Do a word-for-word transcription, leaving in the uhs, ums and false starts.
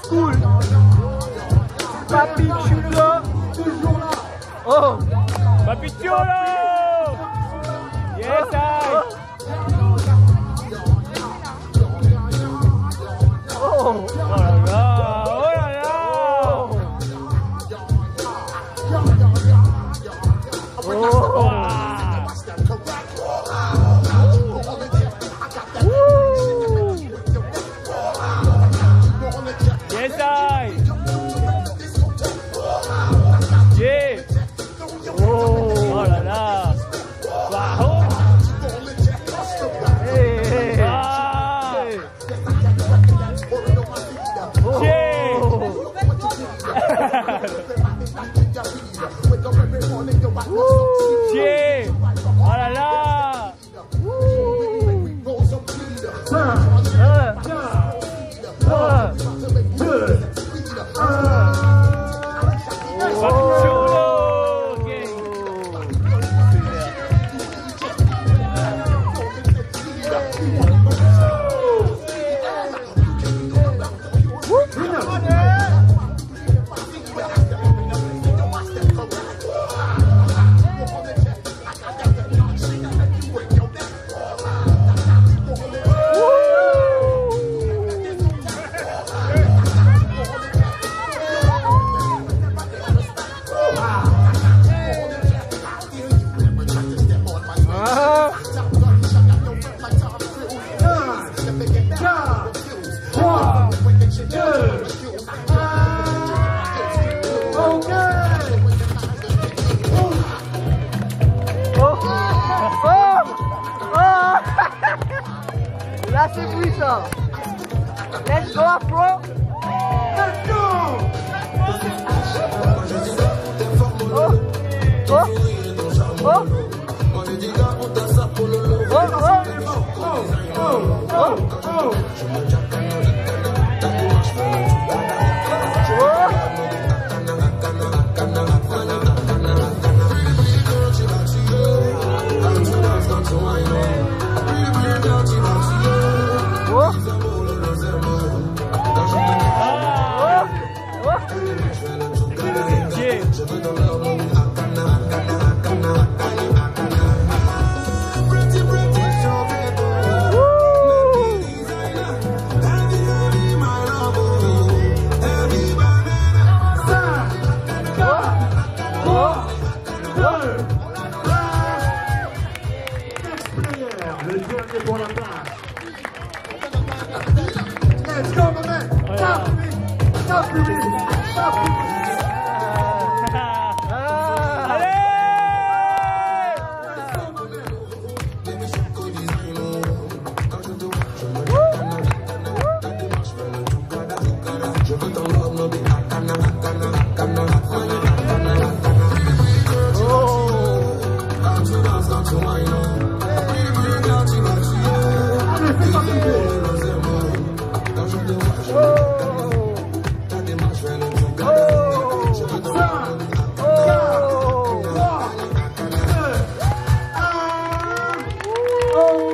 cool. Papi Chulo. Toujours là. Oh. Papi Chulo. Yes, I. Oh. Oh là là. Oh là là. Oh. Yes, I. Yeah. Oh. Oh là là. Wow. Hey, hey. Ah. Oh. Yeah. Yeah. Oh là là. Papi Chulo. Okay. Là c'est puissant. Let's go Afro. Let's go. Oh. Oh. Oh. Oh. Oh. Oh. Oh. Le dernier pour la place.